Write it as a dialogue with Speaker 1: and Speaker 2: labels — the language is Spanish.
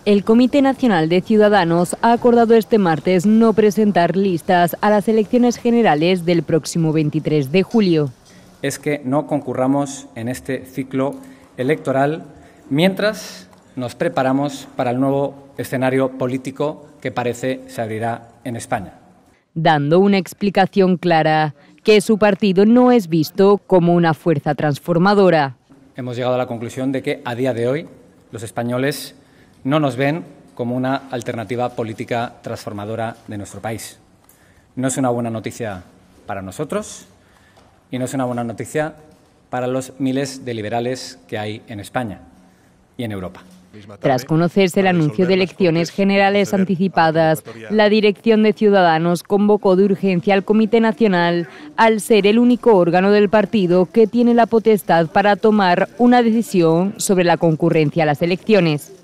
Speaker 1: El Comité Nacional de Ciudadanos ha acordado este martes no presentar listas a las elecciones generales del próximo 23 de julio.
Speaker 2: Es que no concurramos en este ciclo electoral mientras nos preparamos para el nuevo escenario político que parece se abrirá en España.
Speaker 1: Dando una explicación clara, que su partido no es visto como una fuerza transformadora.
Speaker 2: Hemos llegado a la conclusión de que a día de hoy los españoles no nos ven como una alternativa política transformadora de nuestro país. No es una buena noticia para nosotros y no es una buena noticia para los miles de liberales que hay en España y en Europa.
Speaker 1: Tras conocerse el anuncio de elecciones generales anticipadas, la dirección de Ciudadanos convocó de urgencia al Comité Nacional, al ser el único órgano del partido que tiene la potestad para tomar una decisión sobre la concurrencia a las elecciones.